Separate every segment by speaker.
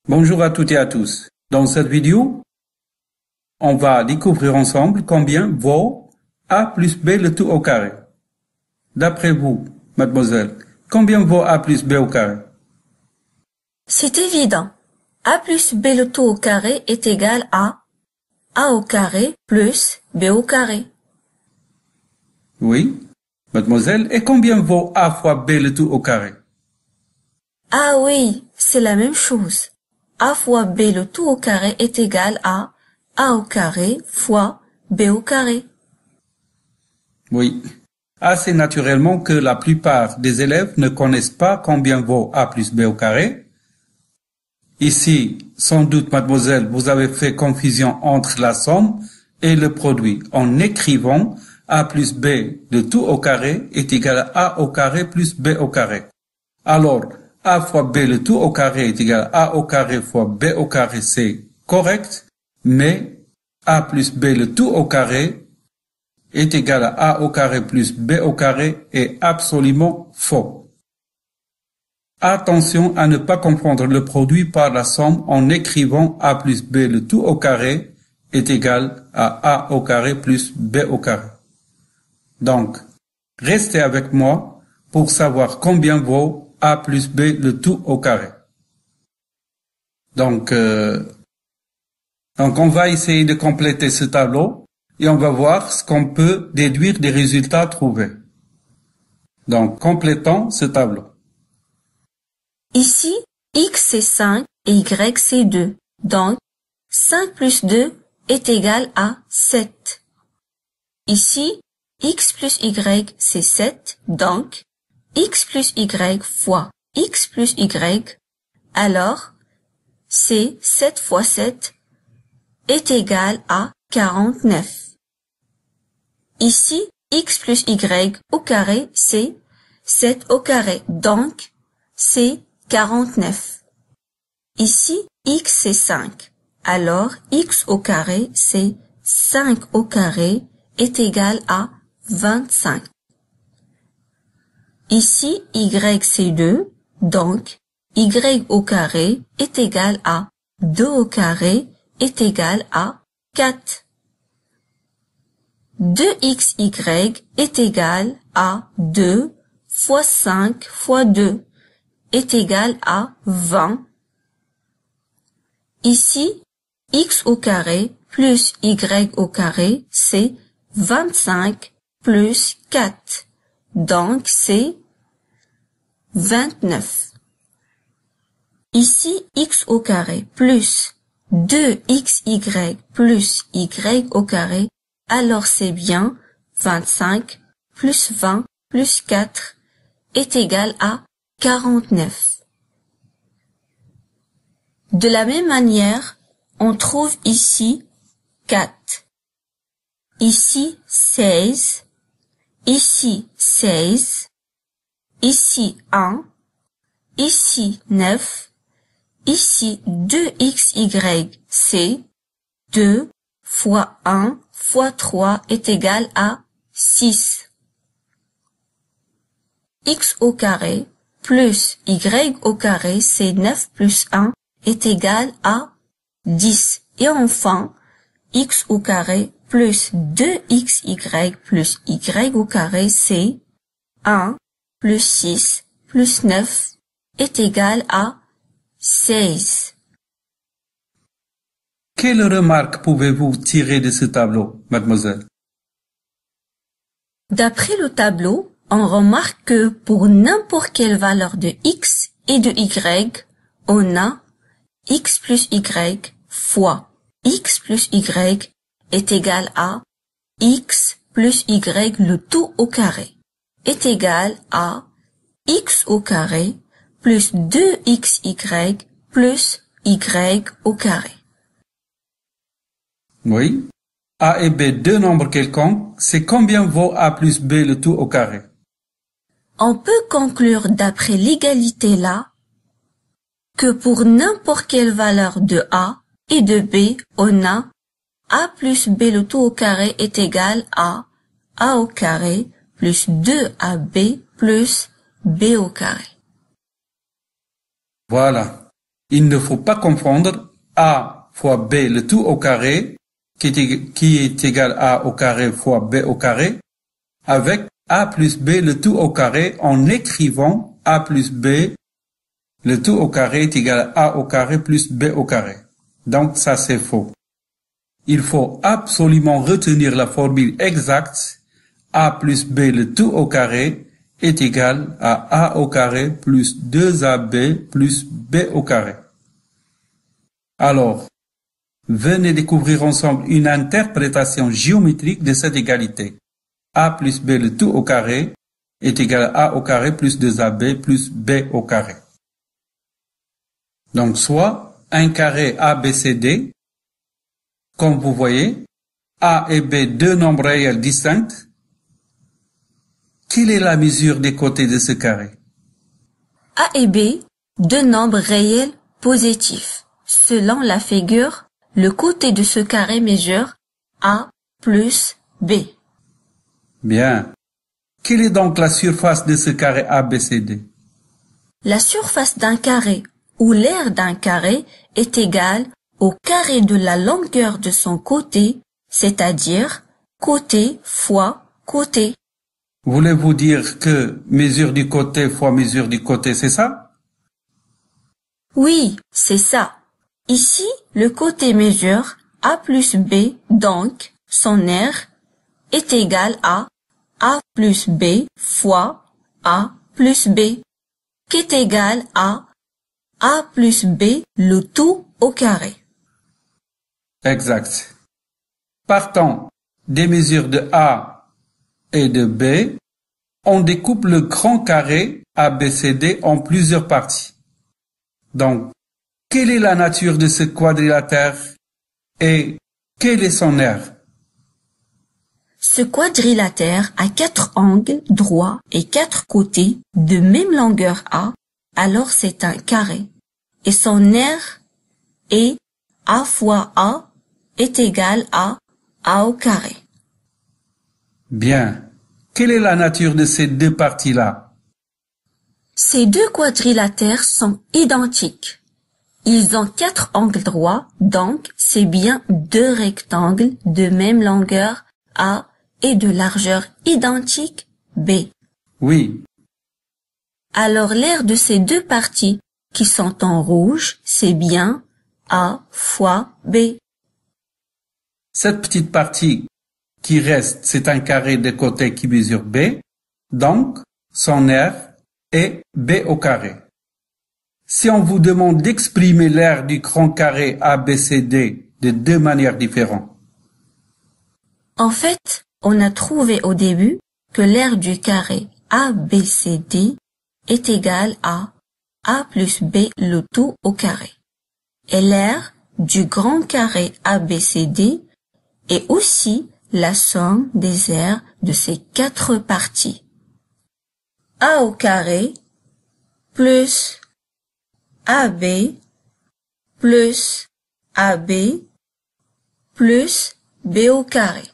Speaker 1: Bonjour à toutes et à tous. Dans cette vidéo, on va découvrir ensemble combien vaut a plus b le tout au carré. D'après vous, mademoiselle, combien vaut a plus b au carré?
Speaker 2: C'est évident. A plus b le tout au carré est égal à a au carré plus b au carré.
Speaker 1: Oui, mademoiselle, et combien vaut a fois b le tout au carré?
Speaker 2: Ah oui, c'est la même chose. A fois b le tout au carré est égal à a au carré fois b au carré.
Speaker 1: Oui, assez naturellement que la plupart des élèves ne connaissent pas combien vaut a plus b au carré. Ici, sans doute, mademoiselle, vous avez fait confusion entre la somme et le produit en écrivant a plus b de tout au carré est égal à a au carré plus b au carré. Alors, a fois b le tout au carré est égal à a au carré fois b au carré, c'est correct, mais a plus b le tout au carré est égal à a au carré plus b au carré est absolument faux. Attention à ne pas confondre le produit par la somme en écrivant a plus b le tout au carré est égal à a au carré plus b au carré. Donc, restez avec moi pour savoir combien vaut a plus b le tout au carré. Donc, on va essayer de compléter ce tableau et on va voir ce qu'on peut déduire des résultats trouvés. Donc, complétons ce tableau.
Speaker 2: Ici, x c'est 5 et y c'est 2. Donc, 5 plus 2 est égal à 7. Ici, x plus y c'est 7. Donc, x plus y fois x plus y, alors, c'est 7 fois 7 est égal à 49. Ici, x plus y au carré, c'est 7 au carré, donc c'est 49. Ici, x c'est 5, alors x au carré, c'est 5 au carré est égal à 25. Ici, y c'est 2, donc y au carré est égal à 2 au carré est égal à 4. 2xy est égal à 2 fois 5 fois 2 est égal à 20. Ici, x au carré plus y au carré, c'est 25 plus 4. Donc, c'est 29. Ici, x au carré plus 2xy plus y au carré, alors c'est bien 25 plus 20 plus 4 est égal à 49. De la même manière, on trouve ici 4, ici 16, ici 16, ici 1, ici 9, ici 2xy, c'est 2 fois 1 fois 3 est égal à 6. X au carré plus y au carré, c'est 9 plus 1 est égal à 10. Et enfin, x au carré plus 2xy plus y au carré, c'est 1 plus 6 plus 9 est égal à 16.
Speaker 1: Quelle remarque pouvez-vous tirer de ce tableau, mademoiselle?
Speaker 2: D'après le tableau, on remarque que pour n'importe quelle valeur de x et de y, on a x plus y fois x plus y est égal à x plus y le tout au carré est égal à x au carré plus 2xy plus y au carré.
Speaker 1: Oui. A et B, deux nombres quelconques, c'est combien vaut a plus B le tout au carré?
Speaker 2: On peut conclure d'après l'égalité là que pour n'importe quelle valeur de a et de b, on a a plus b le tout au carré est égal à a au carré plus 2ab plus b au carré.
Speaker 1: Voilà. il ne faut pas confondre a fois b le tout au carré, qui est égal à a au carré fois b au carré, avec a plus b le tout au carré en écrivant a plus b le tout au carré est égal à a au carré plus b au carré. Donc ça c'est faux. Il faut absolument retenir la formule exacte a plus b le tout au carré est égal à a au carré plus 2ab plus b au carré. Alors, venez découvrir ensemble une interprétation géométrique de cette égalité. A plus b le tout au carré est égal à a au carré plus 2ab plus b au carré. Donc, soit un carré ABCD, comme vous voyez, A et B deux nombres réels distincts. Quelle est la mesure des côtés de ce carré?
Speaker 2: A et B, deux nombres réels positifs. Selon la figure, le côté de ce carré mesure A plus B.
Speaker 1: Bien. Quelle est donc la surface de ce carré ABCD?
Speaker 2: La surface d'un carré ou l'aire d'un carré est égale au carré de la longueur de son côté, c'est-à-dire côté fois côté.
Speaker 1: Voulez-vous dire que mesure du côté fois mesure du côté, c'est ça?
Speaker 2: Oui, c'est ça. Ici, le côté mesure A plus B, donc son aire est égal à A plus B fois A plus B, qui est égal à A plus B le tout au carré.
Speaker 1: Exact. Partant des mesures de A et de B, on découpe le grand carré ABCD en plusieurs parties. Donc, quelle est la nature de ce quadrilatère et quelle est son aire?
Speaker 2: Ce quadrilatère a 4 angles droits et 4 côtés de même longueur A, alors c'est un carré. Et son aire est A fois A est égal à A au carré.
Speaker 1: Bien. Quelle est la nature de ces deux parties-là?
Speaker 2: Ces deux quadrilatères sont identiques. Ils ont 4 angles droits, donc c'est bien deux rectangles de même longueur A et de largeur identique B.
Speaker 1: Oui.
Speaker 2: Alors l'aire de ces deux parties qui sont en rouge, c'est bien A fois B.
Speaker 1: Cette petite partie qui reste, c'est un carré de côté qui mesure B, donc son aire est B au carré. Si on vous demande d'exprimer l'aire du grand carré ABCD de deux manières différentes.
Speaker 2: En fait, on a trouvé au début que l'aire du carré ABCD est égal à A plus B le tout au carré. Et l'aire du grand carré ABCD est aussi la somme des aires de ces 4 parties. A au carré plus AB plus AB plus B au carré.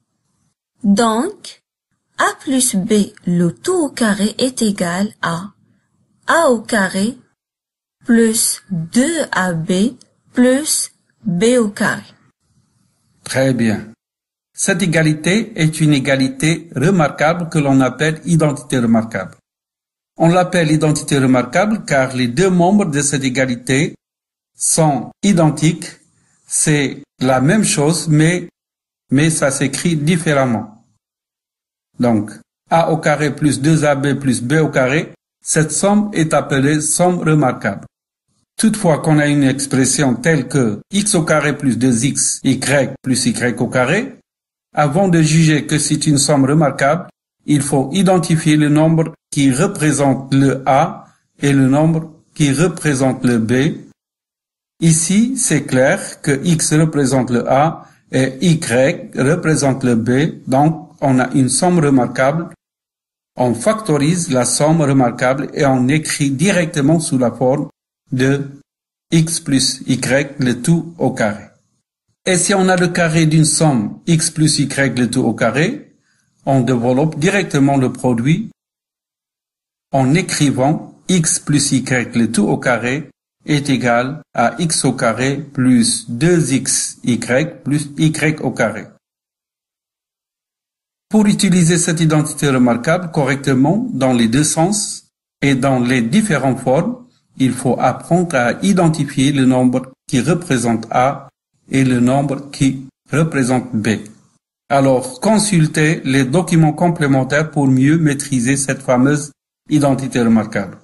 Speaker 2: Donc, A plus B le tout au carré est égal à A au carré plus 2AB plus B au carré.
Speaker 1: Très bien. Cette égalité est une égalité remarquable que l'on appelle identité remarquable. On l'appelle identité remarquable car les deux membres de cette égalité sont identiques. C'est la même chose, mais ça s'écrit différemment. Donc, A au carré plus 2AB plus B au carré, cette somme est appelée somme remarquable. Toutefois qu'on a une expression telle que x au carré plus 2x, y plus y au carré, avant de juger que c'est une somme remarquable, il faut identifier le nombre qui représente le A et le nombre qui représente le B. Ici, c'est clair que x représente le A et y représente le B, donc on a une somme remarquable. On factorise la somme remarquable et on écrit directement sous la forme de x plus y le tout au carré. Et si on a le carré d'une somme x plus y le tout au carré, on développe directement le produit en écrivant x plus y le tout au carré est égal à x au carré plus 2xy plus y au carré. Pour utiliser cette identité remarquable correctement dans les deux sens et dans les différentes formes, il faut apprendre à identifier le nombre qui représente A et le nombre qui représente B. Alors, consultez les documents complémentaires pour mieux maîtriser cette fameuse identité remarquable.